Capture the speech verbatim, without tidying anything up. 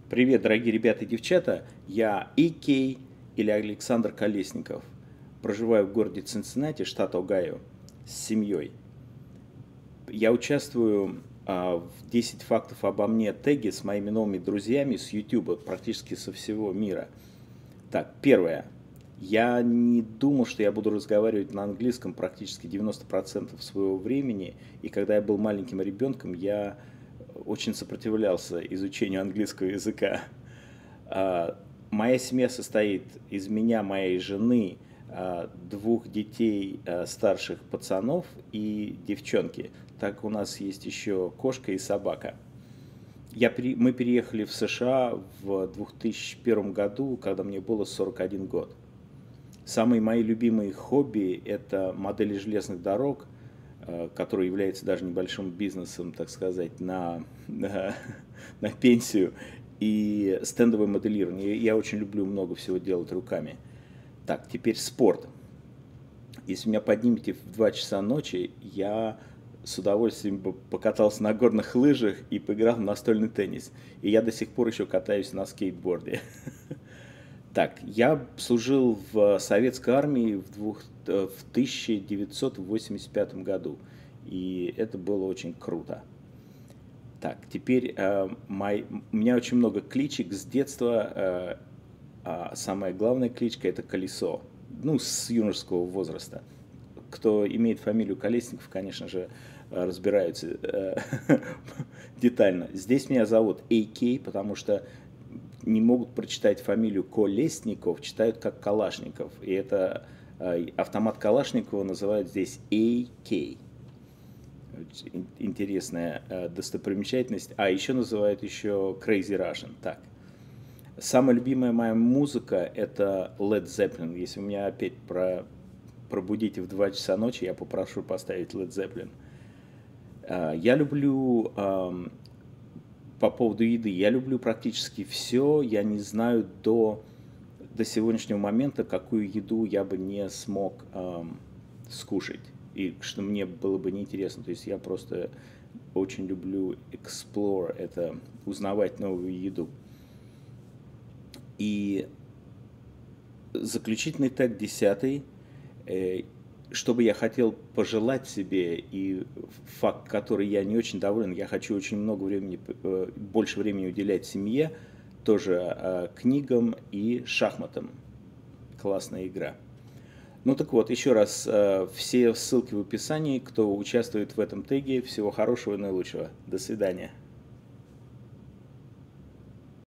Привет, дорогие ребята и девчата. Я И Кей или Александр Колесников. Проживаю в городе Цинциннати, штат Огайо, с семьей. Я участвую а, в десять фактов обо мне теге с моими новыми друзьями с YouTube, практически со всего мира. Так, первое. Я не думал, что я буду разговаривать на английском практически девяносто процентов своего времени. И когда я был маленьким ребенком, я очень сопротивлялся изучению английского языка. А, Моя семья состоит из меня, моей жены, а, двух детей, а, старших пацанов и девчонки. Так у нас есть еще кошка и собака. Я, при- мы переехали в США в две тысячи первом году, когда мне было сорок один год. Самые мои любимые хобби – это модели железных дорог, э, который является даже небольшим бизнесом, так сказать, на, на, на пенсию, и стендовое моделирование. Я очень люблю много всего делать руками. Так, теперь спорт. Если меня поднимете в два часа ночи, я с удовольствием бы покатался на горных лыжах и поиграл в настольный теннис. И я до сих пор еще катаюсь на скейтборде. Так, я служил в советской армии в, двух, э, в тысяча девятьсот восемьдесят пятом году, и это было очень круто. Так, теперь э, мой, у меня очень много кличек с детства, э, а самая главная кличка – это Колесо, ну, с юношеского возраста. Кто имеет фамилию Колесников, конечно же, э, разбираются э, детально. Здесь меня зовут Эй Кей, потому что не могут прочитать фамилию Колесников, читают как Калашников. И это э, автомат Калашникова называют здесь Эй Кей. Интересная э, достопримечательность. А еще называют еще Crazy Russian. Так. Самая любимая моя музыка это Led Zeppelin. Если вы меня опять про, пробудите в два часа ночи, я попрошу поставить Led Zeppelin. Э, я люблю эм, по поводу еды. Я люблю практически все. Я не знаю до, до сегодняшнего момента, какую еду я бы не смог эм, скушать. И что мне было бы неинтересно. То есть я просто очень люблю explore, это узнавать новую еду. И заключительный тег десятый. Э, что бы я хотел пожелать себе, и факт, который я не очень доволен, я хочу очень много времени, больше времени уделять семье, тоже книгам и шахматам. Классная игра. Ну так вот, еще раз, все ссылки в описании, кто участвует в этом теге, всего хорошего и наилучшего. До свидания.